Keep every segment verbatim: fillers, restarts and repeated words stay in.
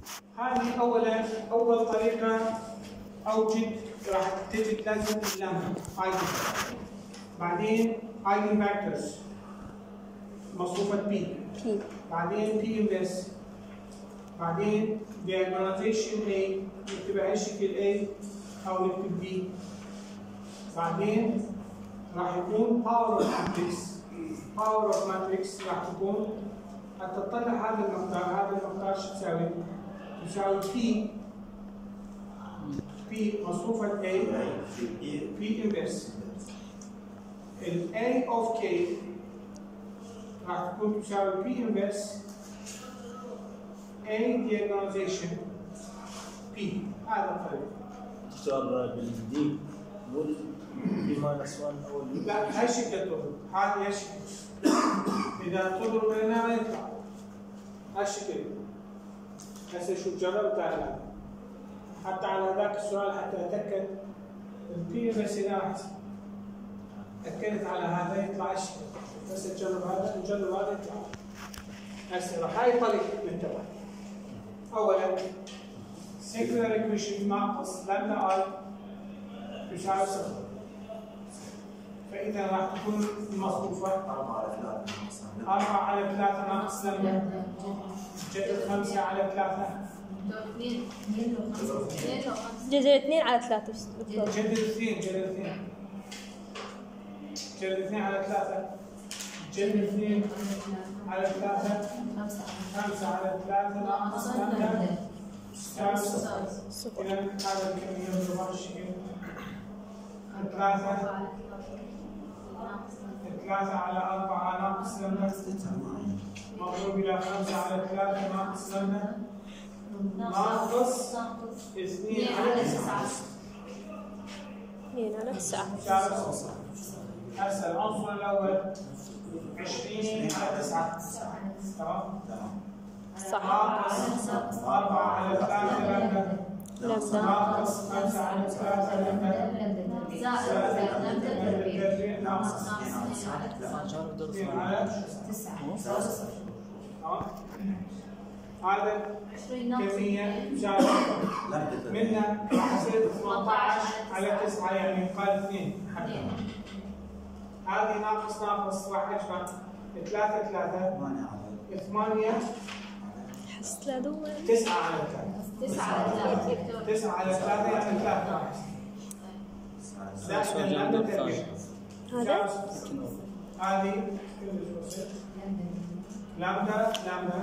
هذه اولا اول طريقه اوجد راح تجد لازم اللامدا ايجن، بعدين ايجن فاكتورز مصفوفه بي، بعدين بي انفرس، بعدين diagonalization A نكتبها شكل A او نكتب B، بعدين راح يكون power of matrix power of matrix راح تكون حتى تطلع هذا المقدار، هذا المقدار شو تساوي؟ تساوي P P مصفوفة A P inverse ال A of K راح تكون تساوي P inverse A diagonalization P. هذا الطريق. دكتور بالدي نقول بي ماينس واحد او لا هاي شكل تضرب، هذه هاي شكل. إذا تضرب هنا ما يطلع. هاي شكل. هسه شوف جربت على حتى على ذاك السؤال حتى أتأكد البي بس هنا أحسن. أكدت على هذا يطلع الشكل. بس نجرب هذا نجرب هذا يطلع. هسه راح هاي طريقة ننتبه. أولاً سيكولار إيكويشن ناقص لامدا اي يساوي صفر. فإذا راح تكون المصفوفة أربعة على ثلاثة ناقص لامدا جذر خمسة على ثلاثة جذر اثنين على ثلاثة جذر اثنين جذر اثنين جذر اثنين على ثلاثة جذر اثنين على ثلاثة خمسة على ثلاثة ناقص لامدا يساوي صفر. إذا هذا الكمية بهذا الشكل ثلاثة ثلاثة على أربعة ناقص لامدا مضروب إلى خمسة على ثلاثة ناقص لامدا ناقص اثنين على تسعة. اثنين على تسعة. هسه العنصر الأول عشرين على تسعة. تمام؟ صح. ناقص أربعة على ثلاثة لامدا ناقص خمسة على ثلاثة لامدا زائد لامدا تربيع ناقص اثنين على تسعة. تمام؟ هذا كمية تساوي منها راح تصير ثمانية عشر على تسعة يعني يقال اثنين حتى. هذه ناقص ناقص راح اجمع ثلاثة ثلاثة ثمانية حس لا دول تسعة على ثلاثة تسعة على ثلاثة تسعة على ثلاثة يعني ثلاثة زائد لامدا تربيع. هذا هذه لامدا لامدا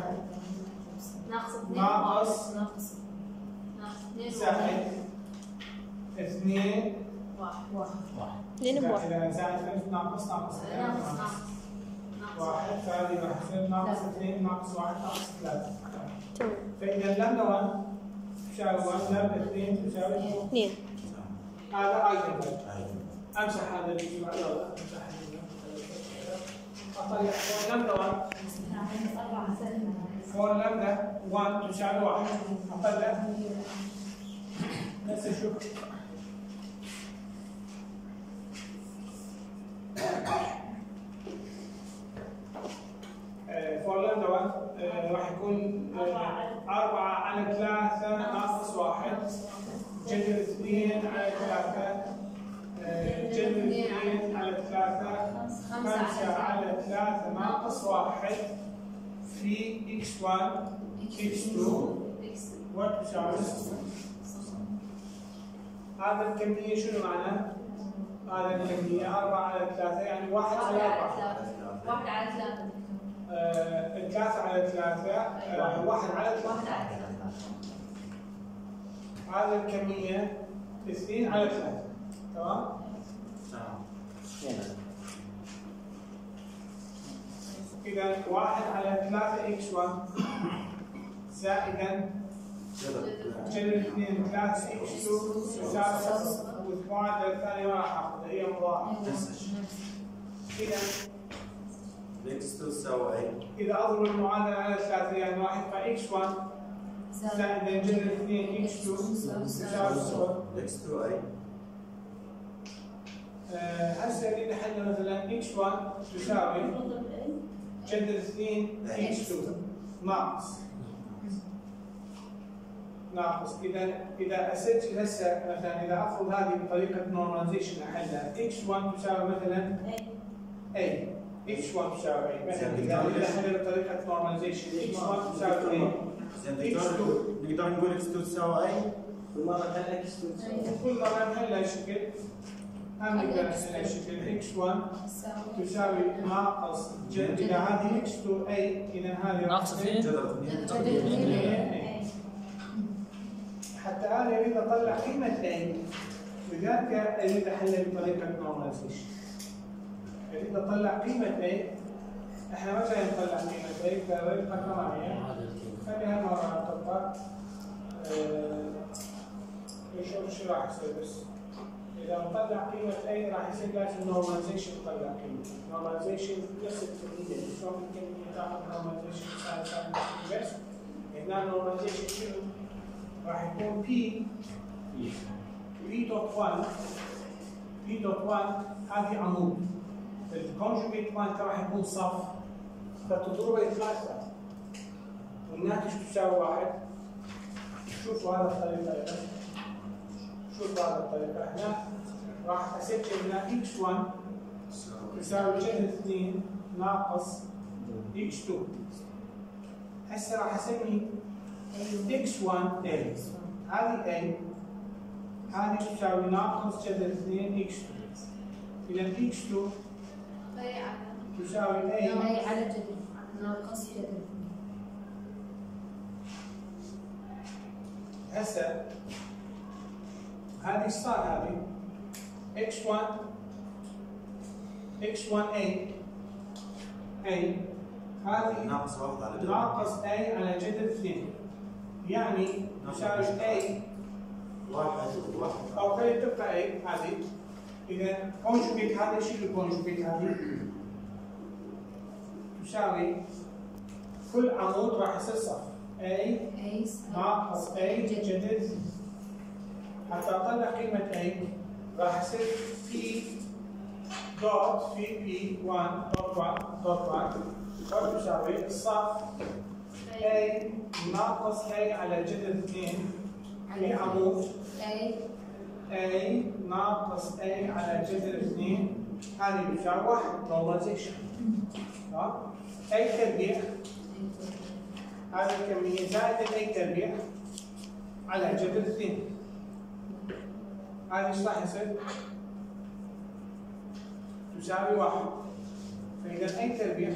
ناقص زائد اثنين اثنين بواحد زائد ناقص ناقص واحد فهذه راح تصير ناقص اثنين ناقص واحد ناقص ثلاثة. تمام. فإذا لامدا واحد تساوي واحد لامدا اثنين تساوي اثنين. هذا أيضا أمسح هذا اللي يلا أمسح هذا. أطلع فور لامدا واحد فور لامدا واحد تساوي واحد أطلع بس شوف فور لامدا واحد راح يكون أربعة على ثلاثة ناقص واحد جذر اثنين على ثلاثة جذر اثنين على ثلاثة خمسة على ثلاثة ناقص واحد في إكس واحد إكس اثنين وتساوي صفر. هذا الكمية شنو معناه؟ هذا الكمية أربعة على ثلاثة يعني واحد على أربعة. واحد على ثلاثة. آه، ثلاثة على ثلاثة آه، واحد على ثلاثة. هذا الكمية اثنين على ثلاثة. تمام؟ تمام. إذا واحد على ثلاثة إكس واحد زائدا جذر اثنين ثلاثة إكس اثنين يساوي صفر والقاعدة الثانية ما راح آخذها هي مضاعفة. إذا إكس اثنين تساوي إذا أضرب المعادلة على ثلاثة يعني واحد فإكس واحد زائد جذر اثنين إكس اثنين يساوي صفر. إكس اثنين أي هسه إذا حلنا مثلا إكس واحد تساوي جذر اثنين إكس اثنين ناقص ناقص. اذا اذا اسجل هسه مثلا اذا افرض هذه بطريقه نورماليزيشن احلها اكس واحد تساوي مثلا اي اكس واحد تساوي اي مثلا اذا احلها بطريقه نورماليزيشن اكس واحد تساوي اي زين دكتور نقدر نقول اكس اثنين تساوي اي كل مرة نحل اكس اثنين كل مره نحلها شكل هم نقدر نحلها شكل اكس واحد تساوي ناقص جذر اذا هذه اكس اثنين اي اذا هذه ناقص اثنين جذر اثنين حتى انا اريد اطلع قيمه اي لذلك اريد احلها بطريقه نورماليزيشن. اريد اطلع قيمه اي احنا مثلا نطلع قيمه اي بطريقه كمانيه خليها مره نطبق نشوف شو راح يصير. بس اذا نطلع قيمه اي راح يصير لازم نورماليزيشن نطلع قيمه نورماليزيشن نفس التقنيه شلون ممكن تاخذ نورماليزيشن صار صار بس هنا نورماليزيشن شنو؟ راح يكون بي بي دوت واحد بي دوت واحد هذه عمود الكونجوجيت مالته راح يكون صف فتضربه ثلاثه والناتج تساوي واحد. شوفوا هذا الطريقه شوفوا هذا الطريقه هنا راح اسجل هنا اكس واحد يساوي جذر اثنين ناقص اكس اثنين. هسه راح اسمي اكس واحد اي هذه اي هذه تساوي ناقص جذر اثنين اكس اثنين. اذا اكس اثنين تساوي اي اي على جذر ناقص جذر. هسه هذه صار هذه اكس واحد اكس واحد اي اي هذه ناقص واحد على جذر ناقص اي على جذر اثنين يعني تساوي اي واحد واحد او خلي تبقى اي هذه. اذا كونجوجيت هذا شو الكونجوجيت هذه؟ تساوي كل عمود راح يصير صف اي ناقص اي جذر. حتى اطلع قيمه اي راح يصير في دوت في بي واحد دوت واحد دوت واحد تساوي الصف اي ناقص اي على جذر اثنين في عمود اي اي ناقص اي على جذر اثنين هذه بتساوي واحد نورماليزيشن. ها اي تربيع هذه الكميه زائد اي تربيع على جذر اثنين هذه ايش راح يصير؟ تساوي واحد. فاذا اي تربيع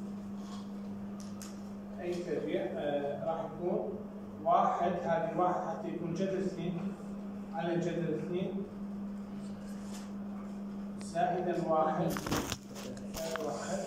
اي تربيع آه راح يكون واحد هذه واحد حتى يكون جذر اثنين على جذر اثنين زائدا واحد زائد واحد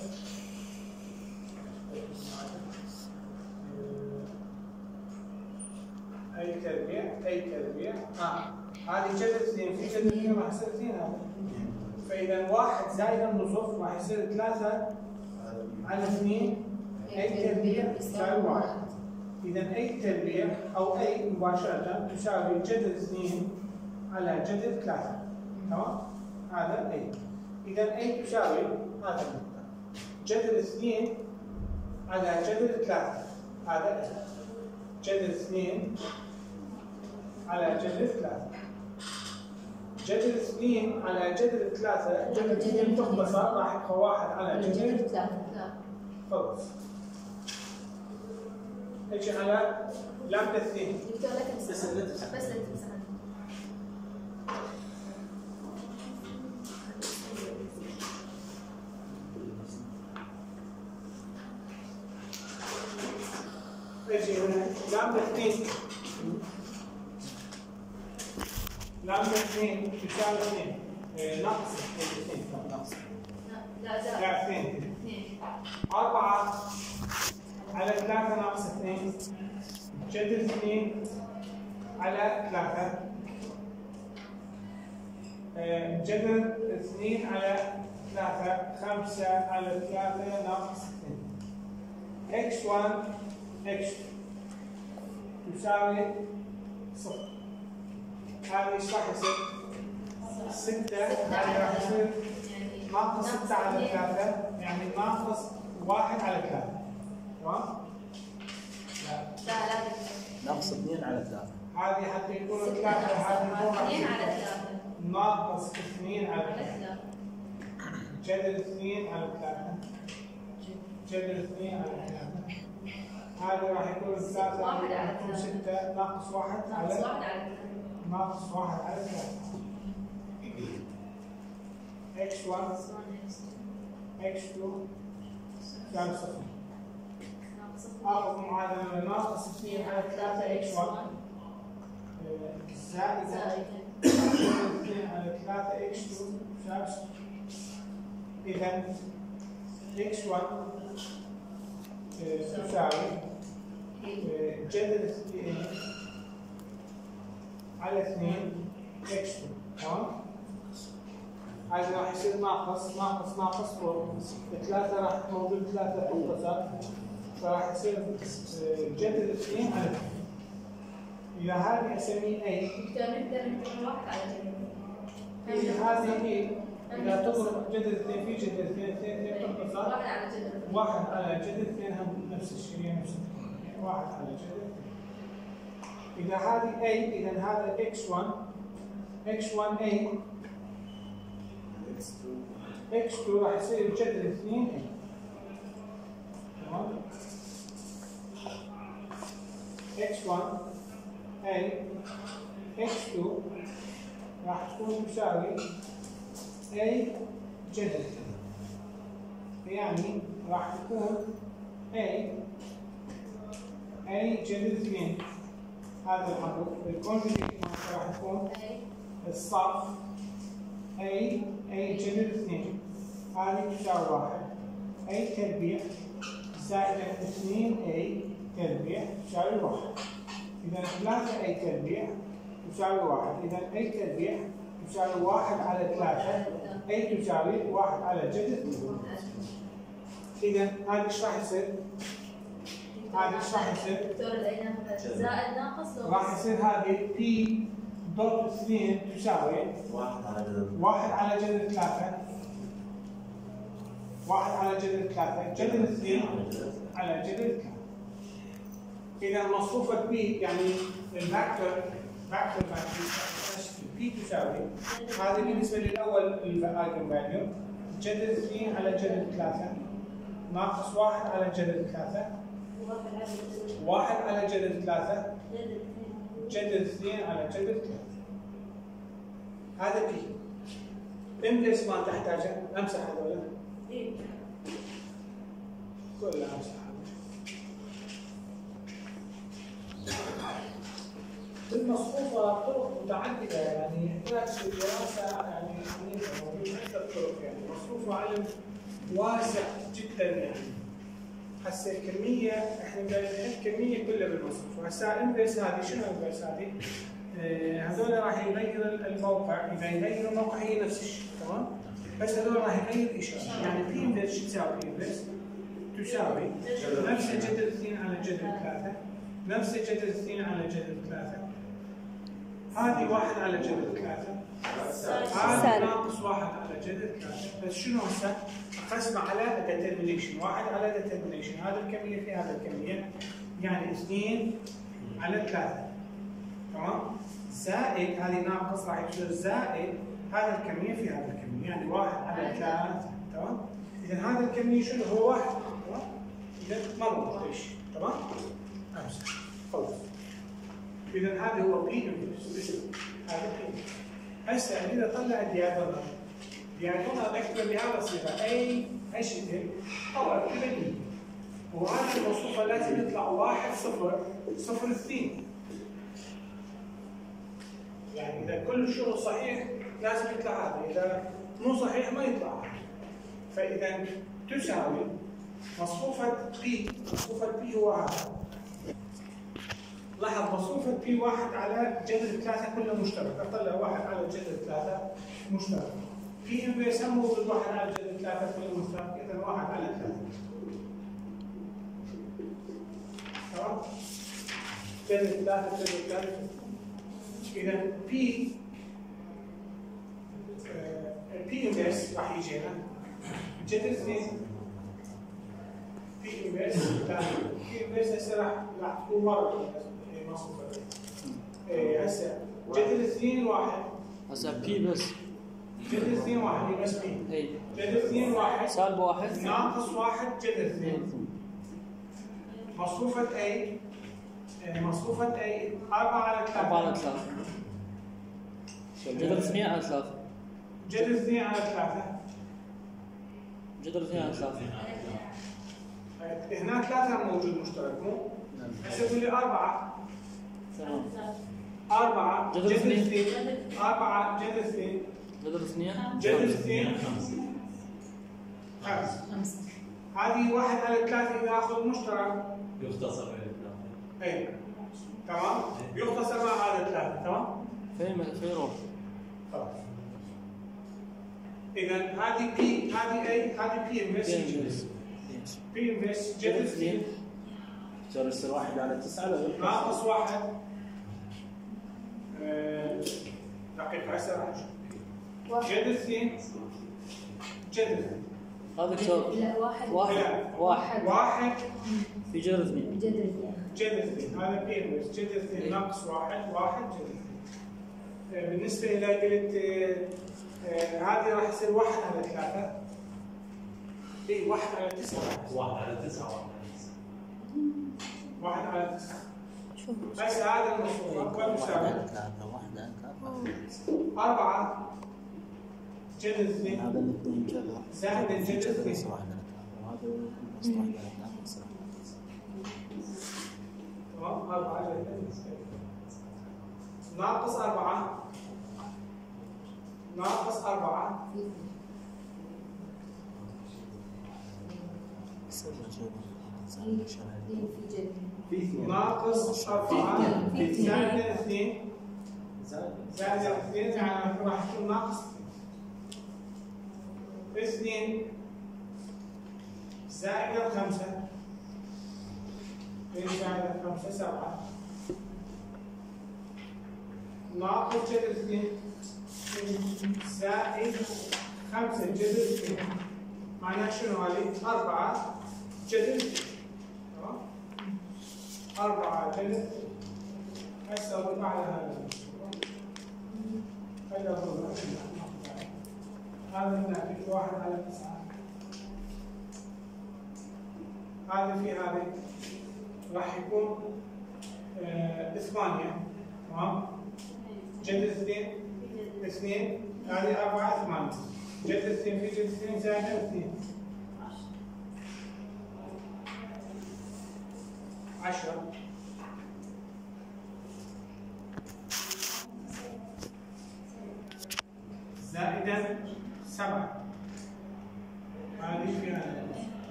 اي تربيع اي تربيع اه هذه جذر اثنين في جذر اثنين راح يصير اثنين هذا. فاذا واحد زائد النصف راح يصير ثلاثه على اثنين اي تربيع يساوي واحد. اذا اي تربيع او اي مباشره تساوي جذر اثنين على جذر ثلاثه. تمام؟ هذا اي. اذا اي تساوي هذا النقطه جذر اثنين على جذر ثلاثه هذا اي. جذر اثنين على جذر ثلاثة. جذر اثنين على جذر ثلاثة جذر اثنين تختصر راح يبقى واحد على جذر ثلاثة. خلص. اجي على لامدا اثنين. دكتور لك بس بس لا تمسح. اجي هنا لامدا اثنين لامدا اثنين تساوي اثنين ناقص اثنين ناقص لا زائد لا اثنين اثنين. أربعة على ثلاثة ناقص اثنين جذر اثنين على ثلاثة جذر اثنين على ثلاثة خمسة على ثلاثة ناقص اثنين اكس واحد اكس تساوي صفر. هذه ايش راح يصير؟ ستة هذه راح يصير ناقص ستة على ثلاثة يعني ناقص واحد على ثلاثة. تمام؟ لا لا لا ناقص اثنين على ثلاثة. هذه حتى يكون ثلاثة، هذه اثنين على ثلاثة ناقص اثنين على على ثلاثة. ثلاثة جذر اثنين على ثلاثة. جذر اثنين على ثلاثة. هذا راح يكون ثلاثة واحد على راح يكون ثلاثة. ستة ناقص واحد ناقص على واحد على ثلاثة ناقص واحد على ثلاثة. إكس واحد إكس اثنين يساوي صفر. آخذ معادلة ناقص اثنين على ثلاثة إكس واحد زائد اثنين على ثلاثة إكس اثنين يساوي صفر. إذا إكس واحد تساوي جذر اثنين على اثنين إكس اثنين. تمام؟ هذا راح يصير ناقص ناقص ناقص فوق ثلاثة، راح موجود ثلاثة فوق فراح يصير جذر اثنين على اثنين. إذا هذه أسميه أي نقدر نكتب واحد على جذر. هذه إيه؟ إذا تضرب جذر اثنين في جذر اثنين اثنين اثنين تنقص واحد على جذر. واحد على جذر اثنين هم نفس الشيء نفس الشيء واحد على جذر اثنين. إذا هذه أي إذا هذا إكس واحد إكس واحد أي إكس اثنين راح يصير جذر اثنين أي. تمام؟ إكس واحد أي إكس اثنين راح تكون تساوي أي جذر اثنين. يعني راح تكون أي أي جذر اثنين. هذا الحرف الكونجوجيت راح تكون الصرف أي أي جذر اثنين. هذه تساوي واحد أي تربيع زائد اثنين أي تربيع تساوي واحد. إذا ثلاثة أي تربيع تساوي واحد. إذا أي تربيع تساوي واحد على ثلاثة أي تساوي واحد على جذر اثنين. إذا هذا إيش راح يصير؟ هذا إيش راح يصير؟ زائد ناقص راح يصير هذه بي دوت اثنين تساوي واحد على جذر واحد على جذر ثلاثة. واحد على جذر ثلاثة جذر اثنين على جذر ثلاثة. إذا مصفوفة بي يعني الفاكتور فاكتور بي تساوي هذه بالنسبة للأول الأيجن فاليو جذر اثنين على جذر ثلاثة ناقص واحد على جذر ثلاثة واحد على جذر ثلاثة جذر اثنين على جذر ثلاثة. هذا بي. املس ما تحتاجه امسح هذول كلها امسح. المصفوفة طرق متعددة يعني يحتاج دراسة يعني عنيفة موجود عدة طرق يعني مصفوفة علم واسع جدا يعني. هسه الكمية احنا بدنا نحط كمية كلها بالمصفوفة. هسه انفرس هذه شنو انفرس هذه؟ آه هذول راح يغير الموقع، إذا يغير الموقع هي نفس الشيء تمام؟ بس هذول راح يغير إشارة، يعني بي انفرس شو تساوي انفرس؟ تساوي نفس جذر اثنين على جذر ثلاثة نفس جذر اثنين على جذر ثلاثة. هذه واحد على جذر ثلاثة. هذه ناقص واحد على جذر ثلاثة. بس شنو هسه؟ اقسمه على ديترمينيشن، واحد على ديترمينيشن، هذا الكمية في هذا الكمية، يعني اثنين على ثلاثة. تمام؟ زائد هذه ناقص راح يصير زائد هذا الكمية في هذا الكمية، يعني واحد على ثلاثة. تمام؟ إذا هذا الكمية شنو هو واحد. تمام؟ إذا ما موجود شيء. تمام؟ امسح. خلص. إذا هذا هو بي انفرس. هذا بي. هسه اريد اطلع الدياجونال. الدياجونال اكتب بهذه الصيغه اي اشتغل او اكتب بي. وهذه الموصوفه لازم يطلع واحد صفر صفر اثنين. يعني اذا كل الشغل صحيح لازم يطلع هذا، اذا مو صحيح ما يطلع هذا. فاذا تساوي مصفوفه بي، مصفوفه بي هو هذا. لاحظ مصفوفة بي واحد على جذر ثلاثة كله مشترك، أطلع واحد على جذر ثلاثة مشترك. في انفرس هم موجود واحد على جذر ثلاثة كله مشترك، إذا واحد على ثلاثة. تمام؟ جذر ثلاثة جذر ثلاثة. إذا بي بي انفرس راح يجينا جذر اثنين بي انفرس ثلاثة. بي انفرس هسه راح راح تكون مرة مصفوفة. إيه هسه جذر اثنين واحد. هسه بي بس. جذر اثنين واحد هي بس بي. اي. جذر اثنين واحد. سالب واحد. ناقص واحد جذر اثنين. مصفوفة A. مصفوفة A أربعة على ثلاثة. أربعة على ثلاثة. جذر اثنين على ثلاثة. جذر اثنين على ثلاثة. جذر اثنين على ثلاثة. هنا ثلاثة موجود مشترك مو؟ هسه تقول لي أربعة. تمام. أربعة جذر اثنين. أربعة جذر اثنين. جذر اثنين. جذر اثنين. خمسة. هذه واحد على ثلاثة إذا آخذ مشترك. يختصر على ثلاثة. أي. تمام؟ يختصر مع هذا ثلاثة تمام؟ فين فين يروح؟ خلاص. إذا هذه بي هذه أي هذه بي انفست. بي انفست جذر اثنين. صار يصير واحد على تسعة ولا ناقص واحد. أه... دقيقة هسه راح نشوف. جذر اثنين. جذر اثنين. هذا كسر. لا واحد. واحد. واحد. واحد. في جذر اثنين. جذر اثنين. جذر اثنين هذا بي انفست جذر اثنين ناقص واحد واحد جذر اثنين. أه... بالنسبة إلى قلت أه... أه... هذه راح يصير واحد على ثلاثة. اي واحد على تسعة. واحد على تسعة واحد على تسعة. واحد على تسعة. شو بس هذا المصفوف أكبر مساوي. أربعة جذر اثنين. هذا الاثنين كذا. زائد الجذر اثنين. وهذا نص واحد على ثلاثة. تمام أربعة جذر اثنين. ناقص أربعة. ناقص أربعة. ناقص أربعة زائد اثنين زائد اثنين يعني راح يكون ناقص اثنين زائد خمسة اثنين زائد خمسة سبعة ناقص جذر اثنين زائد خمسة جذر اثنين معناها شنو هذه؟ أربعة جذر اثنين تمام؟ أربعة جذر هسه أضرب على هذا هذا أضرب هذا الناتج واحد على تسعة هذا في هذه راح يكون آه ثمانية تمام؟ جذر اثنين اثنين هذه أربعة ثمانية جذر اثنين في جذر اثنين زائد اثنين عشرة زائدا سبعة هذه في هذا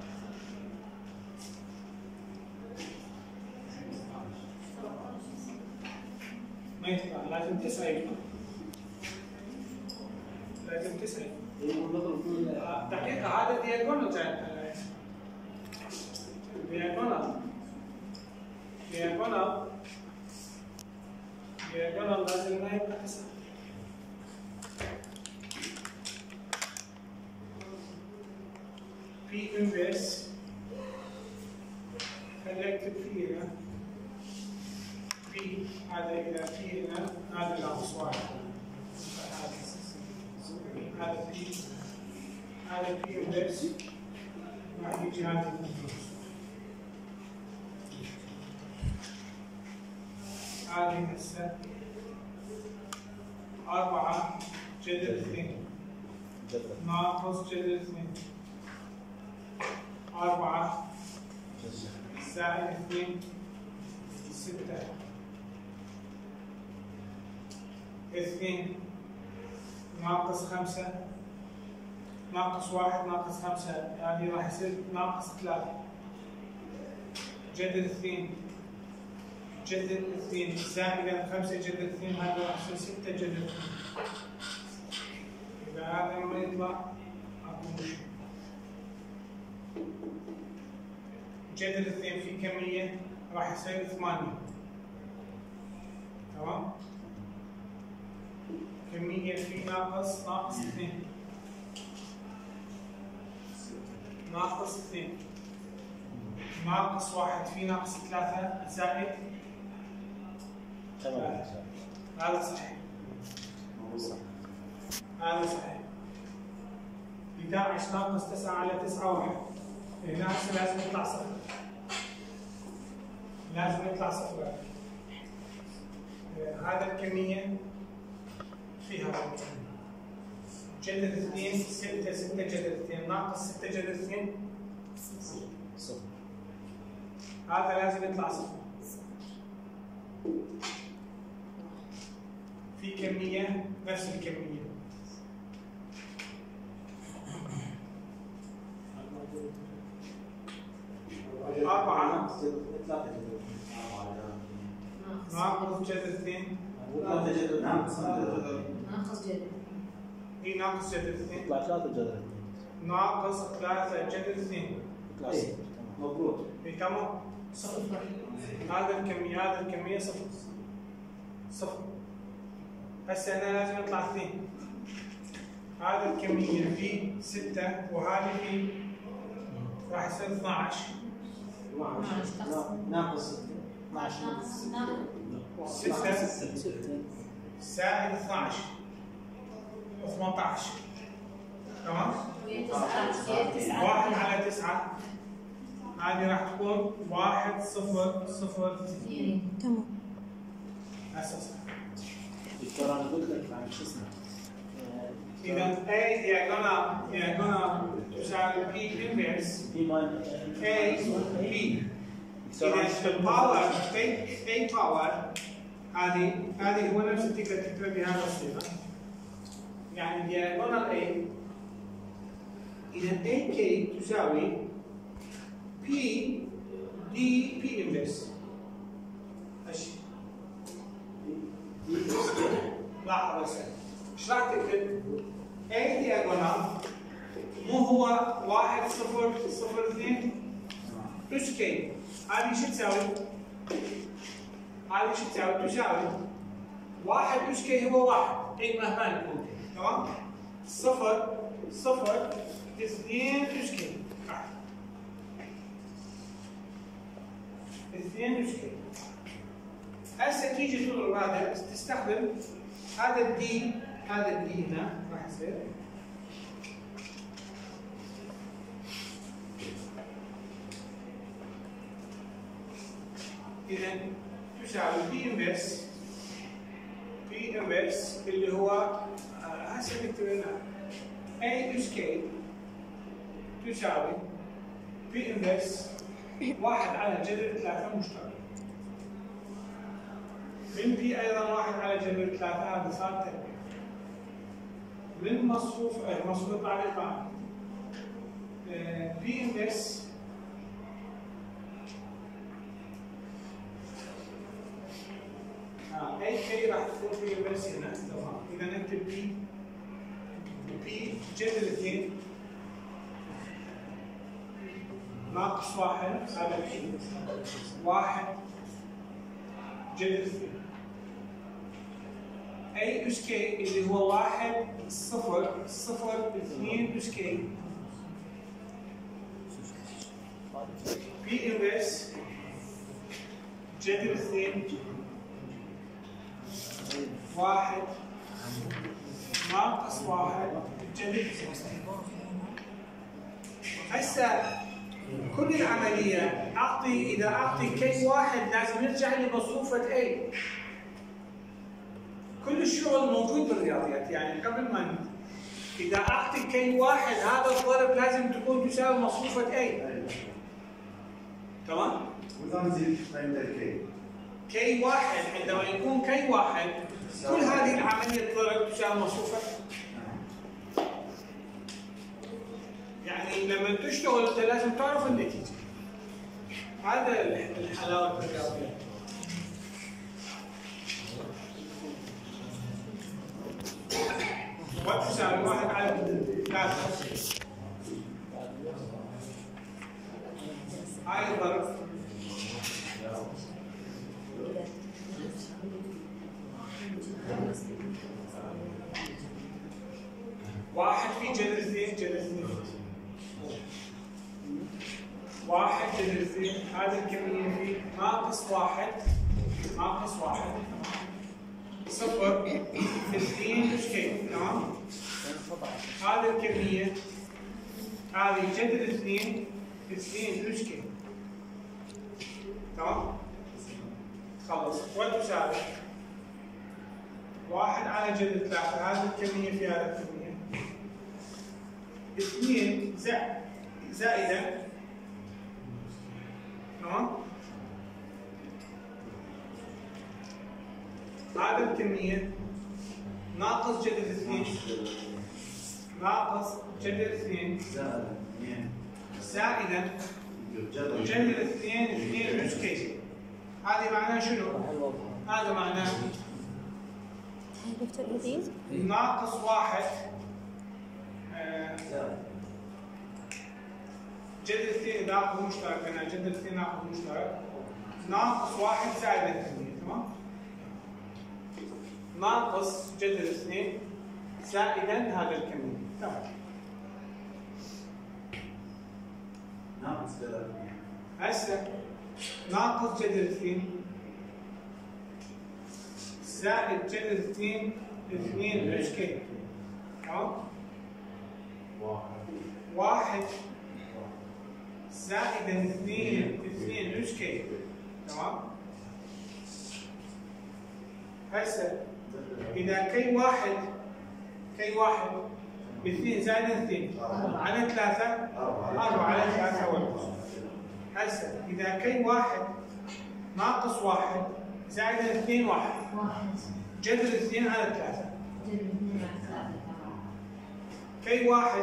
ما يطلع لازم تسعة يطلع لازم تسعة دقيقة هذا دياجونال جاي دياجونال دياجونال دياجونال لازم ما يبقى تسعة في انفيرس خلينا نكتب فيه هنا في هذا إذا في هنا هذا ناقص واحد هذا في هذا في انفيرس راح يجي هذا هذه هسه أربعة جذر اثنين ناقص جذر اثنين أربعة زائد اثنين ستة اثنين ناقص خمسة ناقص واحد ناقص خمسة يعني راح يصير ناقص ثلاثة جذر اثنين جذر اثنين زائدا خمسة جذر اثنين هذا راح يصير ستة جذر اثنين إذا هذا ما يطلع أكو مشكلة جذر اثنين في كمية راح يصير ثمانية تمام كمية في ناقص ناقص اثنين ناقص اثنين ناقص واحد في ناقص ثلاثة زائد تمام. هذا صحيح. هذا صحيح. احدى عشر ناقص تسعة على تسعة واحد. هنا هسه لازم يطلع صفر. لازم يطلع صفر. هذا الكمية فيها الكمية. جذر اثنين ستة ستة جذر اثنين ناقص ستة جذر اثنين صفر. هذا لازم يطلع صفر. في كمية نفس الكمية. أربعة ناقص جذر اثنين ثلاثة جذر ناقص ناقص جذر. هي ناقص جذر اثنين يطلع ثلاثة جذر. ناقص ثلاثة جذر اثنين يطلع صفر. مبروك. هي تمام صفر. هذا الكمية هذا الكمية صفر صفر. هسه هنا لازم يطلع اثنين. هذا الكمية في ستة وهذه في راح يصير اثناعش. ناقص اثناعش. ستة ستة. زائد اثناعش ثمانية عشر. تمام؟ واحد على تسعة هذه راح تكون واحد صفر صفر اثنين. تمام. أساسا. دكتور انا قلت لك عن شو اسمه. إذا A diagonal diagonal تساوي P inverse في مان A P. إذا الباور A A باور هذه هذه هو نفس تقدر تكتبها بهذا الصيغة. يعني diagonal A إذا A K تساوي P D P inverse. ماشي. لاحظ بس ايش راح تكتب؟ A diagonal مو هو واحد صفر صفر اثنين بلس كي. هذه شو تساوي؟ هذه شو تساوي؟ تساوي واحد بلس كي هو واحد اي مهما يكون. تمام؟ صفر صفر اثنين بلس كي. اثنين بلس كي. هسه تيجي تضرب هذا تستخدم هذا الدي هذا الدي هنا راح يصير اذا تساوي بي انفرس بي انفرس اللي هو هسه نكتب هنا A بلس كي تساوي بي انفرس واحد على جذر ثلاثة مشترك. من بي ايضا واحد على جذر ثلاثة هذا صار تربيع. من مصروف مصروف على البعض بي انفرس اي كي راح تكون بي انفرس هنا. تمام. اذا نكتب بي بي جذر اثنين ناقص واحد على بي واحد جذر اثنين. A اس كي اللي هو واحد صفر صفر اثنين اس كي بي انفرس جذر اثنين واحد ناقص واحد جذر اثنين. هسه كل العملية أعطي إذا أعطي كي واحد لازم يرجع لي مصروفة A. كل الشغل موجود بالرياضيات يعني قبل ما نبدأ. إذا أعطي كي واحد هذا الضرب لازم تكون تساوي مصروفة A. تمام؟ وإذا نزيد عند الكي كي واحد عندما يكون كي واحد كل هذه العملية الضرب تساوي مصروفة. يعني لما تشتغل انت لازم تعرف النتيجه. هذا الحلاوه الرياضيه. وتساوي واحد على ثلاثه. هاي الضرب واحد في جذر اثنين جذر اثنين واحد جذر اثنين هذه الكمية في ناقص واحد ناقص واحد صفر اثنين اتش كي تمام؟ هذه الكمية هذه جذر اثنين اثنين اتش كي تمام؟ خلص وتساوي واحد على جذر ثلاثة هذه الكمية في هذه الكمية اثنين زائدة تمام؟ هذه الكمية ناقص جذر اثنين ناقص جذر اثنين زائدا جذر اثنين اثنين اتش كي هذه معناه شنو؟ هذا معناه دكتور عزيز ناقص واحد آه جذر اثنين ناقص مشترك انا جذر اثنين ناقص مشترك ناقص واحد زائد الكمية تمام؟ ناقص جذر اثنين زائدا هذا الكمية تمام ناقص جذر هسه ناقص جذر اثنين زائد جذر اثنين اثنين اتش كي تمام؟ واحد زائد اثنين اثنين اتش كي تمام؟ هسه إذا كي واحد كي واحد باثنين زائد اثنين على ثلاثة أربعة على ثلاثة واحد هسه إذا كي واحد ناقص واحد زائد اثنين واحد جذر اثنين على ثلاثة كي واحد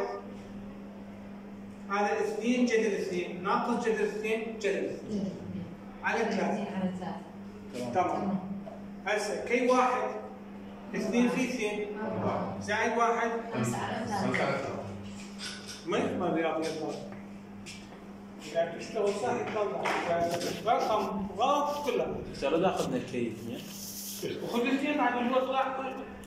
هذا اثنين جذر اثنين ناقص جذر اثنين جذر اثنين على ثلاثة تمام هسه كي واحد اثنين في اثنين زائد واحد خمسة على ثلاثة ما يفهم الرياضيات إذا تشتغل صح يطلع رقم غلط كلها ترى اذا اخذنا الكي اثنين وخذ الاثنين بعد ما هو طلع